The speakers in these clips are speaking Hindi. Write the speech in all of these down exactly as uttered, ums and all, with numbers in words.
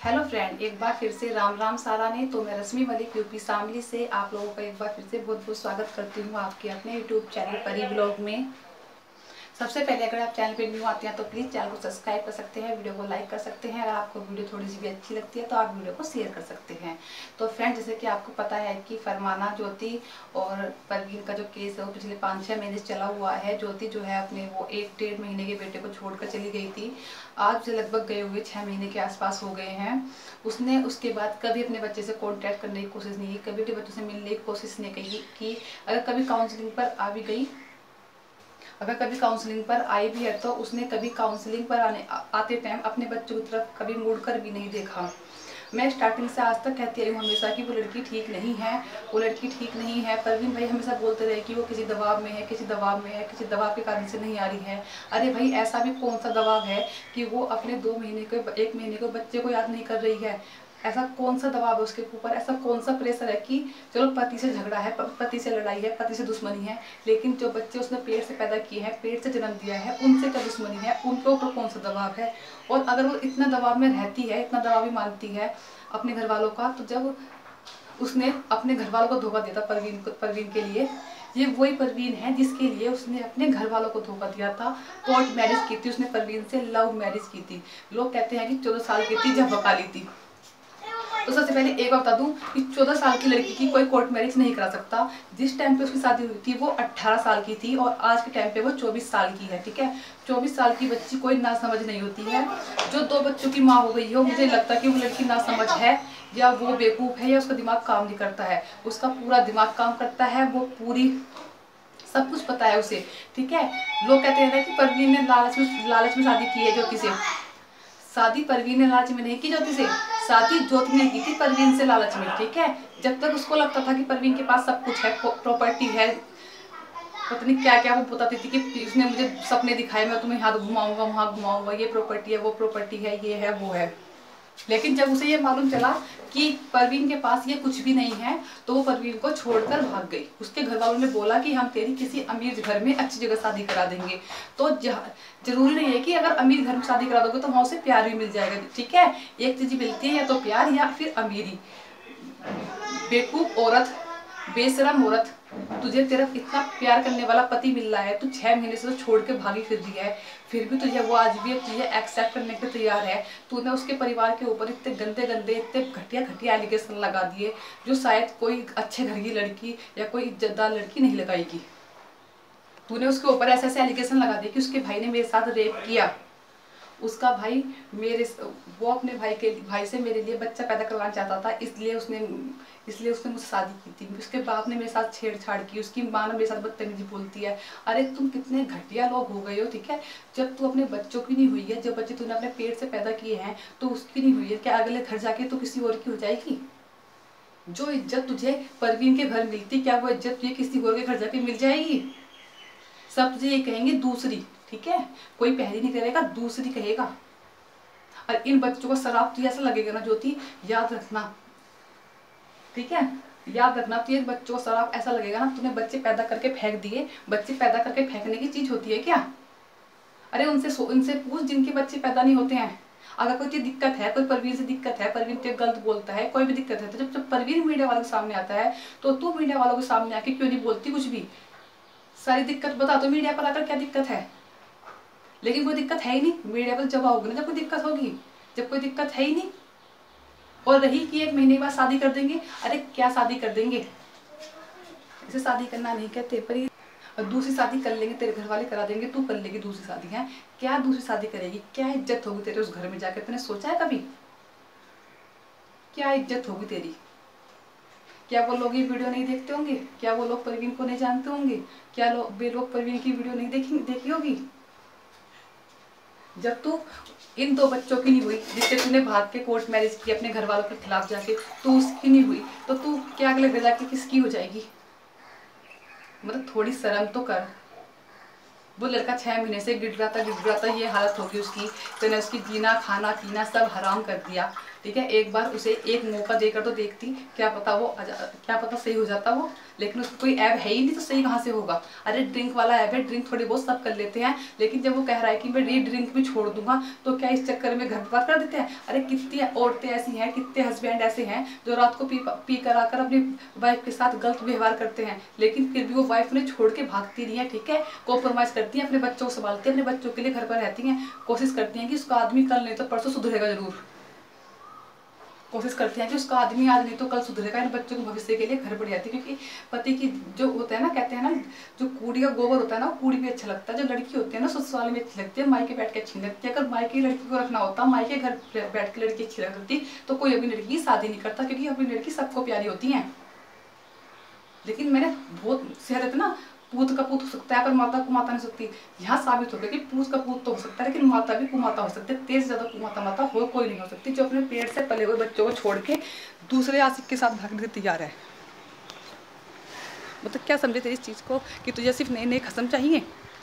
हेलो फ्रेंड, एक बार फिर से राम राम सारा ने। तो मैं रश्मि मलिक यूपी शामली से आप लोगों का एक बार फिर से बहुत बहुत स्वागत करती हूँ आपके अपने यूट्यूब चैनल परी ब्लॉग में। सबसे पहले अगर आप चैनल पे न्यू आते हैं तो प्लीज़ चैनल को सब्सक्राइब कर सकते हैं, वीडियो को लाइक कर सकते हैं। अगर आपको वीडियो थोड़ी सी भी अच्छी लगती है तो आप वीडियो को शेयर कर सकते हैं। तो फ्रेंड, जैसे कि आपको पता है कि फरमाना, ज्योति और परवीन का जो केस है वो पिछले पाँच छः महीने से चला हुआ है। ज्योति जो है अपने वो एक डेढ़ महीने के बेटे को छोड़कर चली गई थी। आज से लगभग गए हुए छः महीने के आसपास हो गए हैं। उसने उसके बाद कभी अपने बच्चे से कॉन्टैक्ट करने की कोशिश नहीं की, कभी अपने बच्चों से मिलने की कोशिश नहीं की कि अगर कभी काउंसलिंग पर आ भी गई अगर कभी काउंसलिंग पर आई भी है तो उसने कभी काउंसलिंग पर आने आते टाइम अपने बच्चों की तरफ कभी मुड़कर भी नहीं देखा। मैं स्टार्टिंग से आज तक कहती आई हूँ हमेशा कि वो लड़की ठीक नहीं है, वो लड़की ठीक नहीं है। परवीन भाई हमेशा बोलते रहे कि वो किसी दबाव में है, किसी दबाव में है, किसी दबाव के कारण से नहीं आ रही है। अरे भाई, ऐसा भी कौन सा दबाव है कि वो अपने दो महीने के एक महीने के बच्चे को याद नहीं कर रही है? ऐसा कौन सा दबाव है उसके ऊपर? ऐसा कौन सा प्रेशर है कि चलो पति से झगड़ा है, पति से लड़ाई है, पति से दुश्मनी है, लेकिन जो बच्चे उसने पेट से पैदा किए हैं, पेट से जन्म दिया है, उनसे क्या दुश्मनी है? उनके ऊपर कौन सा दबाव है? और अगर वो इतना दबाव में रहती है, इतना दबाव भी मानती है अपने घर वालों का, तो जब उसने अपने घर वालों को धोखा दिया था परवीन को परवीन के लिए, ये वही परवीन है जिसके लिए उसने अपने घर वालों को धोखा दिया था। कोर्ट मैरिज की थी उसने, परवीन से लव मैरिज की थी। लोग कहते हैं कि चौदह साल की थी जब वका ली थी। तो सबसे पहले एक बात बता दूं कि चौदह साल की लड़की की कोई कोर्ट मैरिज नहीं करा सकता। जिस टाइम पे उसकी शादी हुई थी वो अठारह साल की थी और आज के टाइम पे वो चौबीस साल की है। ठीक है, चौबीस साल की बच्ची कोई ना समझ नहीं होती है। जो दो बच्चों की माँ हो गई हो, मुझे लगता है कि वो लड़की ना समझ है या वो बेवकूफ़ है या उसका दिमाग काम नहीं करता है। उसका पूरा दिमाग काम करता है, वो पूरी सब कुछ पता है उसे। ठीक है, लोग कहते हैं ना कि परवीन ने लालच में लालच में शादी की है ज्योति से। शादी परवीन ने लालच में नहीं की ज्योति से, शादी ज्योति ने की थी परवीन से लालच में। ठीक है, जब तक उसको लगता था कि परवीन के पास सब कुछ है, प्रॉपर्टी है, पता नहीं क्या क्या वो बताती थी कि उसने मुझे सपने दिखाए, मैं तुम्हें यहाँ घुमाऊंगा वहाँ घुमाऊंगा, ये प्रॉपर्टी है, वो प्रॉपर्टी है, ये है वो है। लेकिन जब उसे ये मालूम चला कि परवीन के पास ये कुछ भी नहीं है तो वो परवीन को छोड़कर भाग गई। उसके घर वालों ने बोला कि हम तेरी किसी अमीर घर में अच्छी जगह शादी करा देंगे। तो जरूरी नहीं है कि अगर अमीर घर में शादी करा दोगे तो वहां उसे प्यार भी मिल जाएगा। ठीक है, एक चीज मिलती है, या तो प्यार या फिर अमीरी। बेवकूफ औरत, बेशरम औरत, तुझे तेरा इतना प्यार करने वाला पति मिल रहा है, तू छह महीने से तो छोड़ के भागी फिर रही है, फिर भी तुझे वो आज भी तुझे एक्सेप्ट करने के तैयार है। तूने उसके परिवार के ऊपर इतने गंदे गंदे इतने घटिया घटिया एलिगेशन लगा दिए जो शायद कोई अच्छे घर की लड़की या कोई इज्जतदार लड़की नहीं लगाएगी। तूने उसके ऊपर ऐसे ऐसे एलिगेशन लगा दिए कि उसके भाई ने मेरे साथ रेप किया, उसका भाई मेरे वो अपने भाई के भाई से मेरे लिए बच्चा पैदा करवाना चाहता था, इसलिए उसने इसलिए उसने मुझसे शादी की थी। उसके बाप ने मेरे साथ छेड़छाड़ की, उसकी माँ ने मेरे साथ बदतमीजी बोलती है। अरे तुम कितने घटिया लोग हो गए हो। ठीक है, जब तू अपने बच्चों की नहीं हुई है, जब बच्चे तूने अपने पेट से पैदा किए हैं तो उसकी नहीं हुई है, क्या अगले घर जाके तो किसी और की हो जाएगी? जो इज्जत तुझे परवीन के घर मिलती, क्या वो इज्जत तुझे किसी और के घर जाके मिल जाएगी? सब तुझे ये कहेंगे दूसरी। ठीक है, कोई पहली नहीं करेगा, दूसरी कहेगा। और इन बच्चों को शराब तुझे ऐसा लगेगा ना ज्योति, याद रखना। ठीक है, याद रखना, तुझे बच्चों को शराब ऐसा लगेगा ना, तूने बच्चे पैदा करके फेंक दिए। बच्चे पैदा करके फेंकने की चीज होती है क्या? अरे उनसे उनसे पूछ जिनके बच्चे पैदा नहीं होते हैं। अगर कोई दिक्कत है, कोई परवीन से दिक्कत है, परवीन तुझे गलत बोलता है, कोई भी दिक्कत है, तो जब जब परवीन मीडिया वालों के सामने आता है तो तू मीडिया वालों के सामने आके क्यों नहीं बोलती कुछ भी? सारी दिक्कत बता दो मीडिया पर आकर, क्या दिक्कत है? लेकिन कोई दिक्कत है ही नहीं। मीडिया पर जब आओगे ना, जब कोई दिक्कत होगी, जब कोई दिक्कत है ही नहीं। और रही कि एक महीने बाद शादी कर देंगे, अरे क्या शादी कर देंगे? इसे शादी करना नहीं कहते, पर ये दूसरी शादी कर लेंगे, तेरे घर वाले करा देंगे, तू कर लेगी दूसरी शादी। है क्या दूसरी शादी करेगी? क्या इज्जत होगी तेरे उस घर में जाकर? तूने सोचा है कभी क्या इज्जत होगी तेरी? क्या वो लोग ये वीडियो नहीं देखते होंगे? क्या वो लोग परवीन को नहीं जानते होंगे? क्या लोग वे लोग परवीन की वीडियो नहीं देखी देखी होगी? जब तू इन दो बच्चों की नहीं हुई जिससे तूने भाग के कोर्ट मैरिज की अपने घर वालों के खिलाफ जाके, तो उसकी नहीं हुई तो तू क्या अगले घर जाके किसकी हो जाएगी? मतलब थोड़ी शर्म तो कर। वो लड़का छह महीने से गिड़ रहा था गिड़ रहा था ये हालत होगी उसकी, तूने उसकी जीना खाना पीना सब हराम कर दिया। ठीक है, एक बार उसे एक मौका देकर तो देखती, क्या पता वो क्या पता सही हो जाता वो। लेकिन उसको कोई ऐप है ही नहीं तो सही कहाँ से होगा। अरे ड्रिंक वाला ऐप है, ड्रिंक थोड़ी बहुत सब कर लेते हैं, लेकिन जब वो कह रहा है कि मैं ये ड्रिंक भी छोड़ दूंगा तो क्या इस चक्कर में घर बर्बाद कर देते हैं। अरे कितनी औरतें ऐसी हैं, कितने हस्बैंड ऐसे हैं जो रात को पी पी कर आकर अपनी वाइफ के साथ गलत व्यवहार करते हैं, लेकिन फिर भी वो वाइफ उन्हें छोड़ के भागती नहीं है। ठीक है, कॉम्प्रोमाइज करती हैं, अपने बच्चों को संभालती हैं, अपने बच्चों के लिए घर पर रहती हैं, कोशिश करती हैं कि उसका आदमी कल नहीं तो परसों सुधरेगा जरूर। कोशिश करते हैं कि उसका आदमी आज नहीं तो कल सुधरेगा, इन बच्चों के भविष्य के लिए घर बढ़ जाती है। क्योंकि पति की जो होता है ना, कहते हैं ना, जो कूड़ी का गोबर होता है ना, वो कूड़ी भी अच्छा लगता है। जो लड़की होती है ना, ससुराल में अच्छी लगती है, मायके बैठ के अच्छी लगती है। अगर मायके लड़की को रखना होता, मायके घर बैठ के लड़की अच्छी लगती, तो कोई अपनी लड़की की शादी नहीं करता, क्योंकि अपनी लड़की सबको प्यारी होती है। लेकिन मैंने बहुत शहर है ना, पूत का पूत हो सकता है पर माता कुमाता नहीं सकती। यहाँ साबित हो गया कि पूत का पूत तो हो सकता है, लेकिन माता भी कुमाता हो सकती है। तेज ज्यादा कुमाता माता हो कोई नहीं हो सकती जो अपने पेट से पले हुए बच्चों को छोड़ के दूसरे आशिक के साथ भागने से तैयार है। मतलब क्या समझे थे इस चीज को कि तुझे सिर्फ नए नए खत्म चाहिए।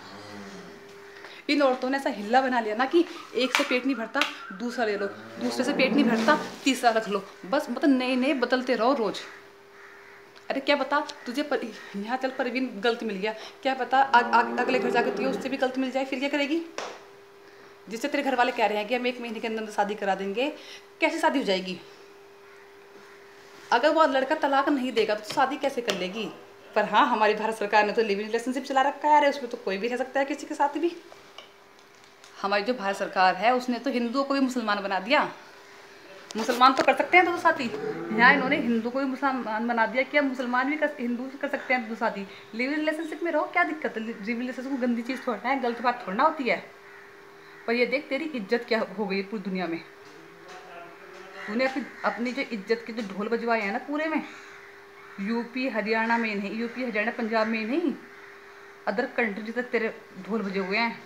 इन औरतों ने ऐसा हिल्ला बना लिया ना कि एक से पेट नहीं भरता दूसरा ले लो, दूसरे से पेट नहीं भरता तीसरा रख लो, बस मतलब नए नए बदलते रहो रोज। अरे क्या पता तुझे पर, यहाँ चल परवीन गलत मिल गया, क्या पता आग, आग, अगले घर जाकर तुझे उससे भी गलत मिल जाए, फिर क्या करेगी। जिससे तेरे घर वाले कह रहे हैं कि हम एक महीने के अंदर शादी करा देंगे, कैसे शादी हो जाएगी। अगर वो लड़का तलाक नहीं देगा तो शादी कैसे कर लेगी। पर हाँ, हमारी भारत सरकार ने तो लिव इन रिलेशनशिप चला रखा है, अरे उसमें तो कोई भी रह सकता है किसी के साथ भी। हमारी जो भारत सरकार है उसने तो हिंदुओं को भी मुसलमान बना दिया। मुसलमान तो कर सकते हैं दो शादी, यहाँ इन्होंने हिंदू को भी मुसलमान बना दिया कि अब मुसलमान भी कर, हिंदू कर सकते हैं दो शादी। लिव इन रिलेशनशिप में रहो, क्या दिक्कत है। लिव इन रिलेशनशिप को गंदी चीज़ थोड़ा है, गलत बात थोड़ा होती है। पर ये देख तेरी इज्जत क्या हो गई पूरी दुनिया में। तूने अपनी अपनी जो इज्जत के जो ढोल बजवाए हैं ना पूरे में, यूपी हरियाणा में नहीं, यूपी हरियाणा पंजाब में नहीं, अदर कंट्री तक तेरे ढोल बजे हुए हैं।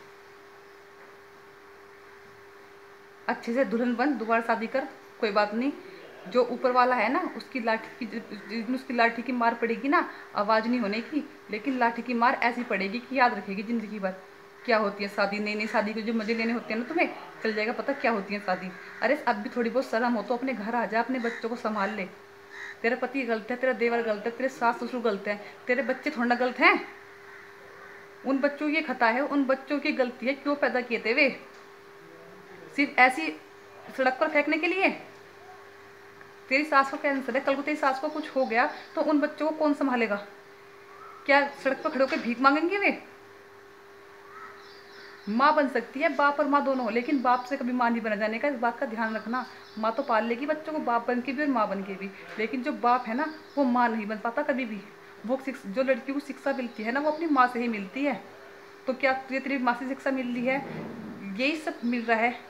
अच्छे से दुल्हन बन, दोबारा शादी कर, कोई बात नहीं। जो ऊपर वाला है ना, उसकी लाठी की उसकी लाठी की मार पड़ेगी ना, आवाज़ नहीं होने की, लेकिन लाठी की मार ऐसी पड़ेगी कि याद रखेगी जिंदगी भर क्या होती है शादी। नई नई शादी के जो मजे लेने होते हैं ना, तुम्हें चल जाएगा पता क्या होती है शादी। अरे अब भी थोड़ी बहुत शर्म हो तो अपने घर आ जा, अपने बच्चों को संभाल ले। तेरा पति गलत है, तेरा देवर गलत है, तेरे सास ससुर गलत है, तेरे बच्चे थोड़ा गलत हैं। उन बच्चों की खता है, उन बच्चों की गलती है, क्यों पैदा किए थे वे, सिर्फ ऐसी सड़क पर फेंकने के लिए। तेरी सास को कैंसर है, कल को तेरी सास को कुछ हो गया तो उन बच्चों को कौन संभालेगा। क्या सड़क पर खड़े होकर भीख मांगेंगे वे। माँ बन सकती है, बाप और माँ दोनों, लेकिन बाप से कभी माँ नहीं बना जाने का, इस बात का ध्यान रखना। माँ तो पाल लेगी बच्चों को, बाप बन के भी और माँ बन के भी, लेकिन जो बाप है ना वो माँ नहीं बन पाता कभी भी। वो जो लड़की को शिक्षा मिलती है ना वो अपनी माँ से ही मिलती है। तो क्या तुझे तेरी माँ से शिक्षा मिल रही है, यही सब मिल रहा है।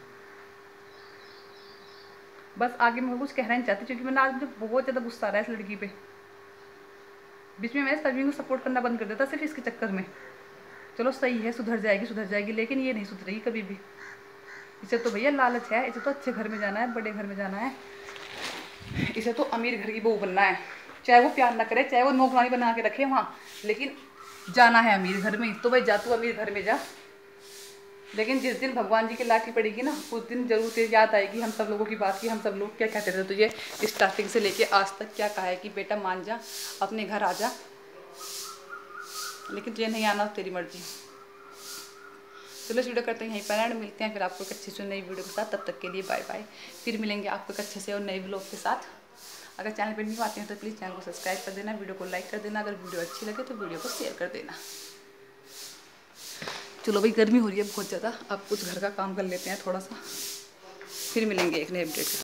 बस आगे मैं कुछ कहना नहीं चाहती, क्योंकि मैंने आज मुझे बहुत ज़्यादा गुस्सा आ रहा है इस लड़की पे। बीच में मैंने परवीन को सपोर्ट करना बंद कर दिया था सिर्फ इसके चक्कर में। चलो सही है, सुधर जाएगी सुधर जाएगी, लेकिन ये नहीं सुधरेगी कभी भी। इसे तो भैया लालच है, इसे तो अच्छे घर में जाना है, बड़े घर में जाना है, इसे तो अमीर घर की बहू बनना है। चाहे वो प्यार ना करे, चाहे वो नौकरानी बना के रखे वहाँ, लेकिन जाना है अमीर घर में। तो भाई जा तू अमीर घर में जा, लेकिन जिस दिन भगवान जी की लाठी पड़ेगी ना, उस दिन जरूर तेरी याद आएगी हम सब लोगों की बात की। हम सब लोग क्या कहते थे तुझे स्टार्टिंग से लेके आज तक, क्या कहा है कि बेटा मान जा, अपने घर आ जा, लेकिन तुझे नहीं आना, तेरी मर्जी। चलो इस वीडियो करते हैं यहीं पर एंड, मिलते हैं फिर आपको एक अच्छी सी नई वीडियो के साथ। तब तक के लिए बाय बाय, फिर मिलेंगे आपको एक अच्छे से और नए ब्लॉग के साथ। अगर चैनल पर नहीं आते हैं तो प्लीज़ चैनल को सब्सक्राइब कर देना, वीडियो को लाइक कर देना, अगर वीडियो अच्छी लगे तो वीडियो को शेयर कर देना। चलो भाई, गर्मी हो रही है बहुत ज़्यादा, अब कुछ घर का काम कर लेते हैं थोड़ा सा, फिर मिलेंगे एक नए अपडेट।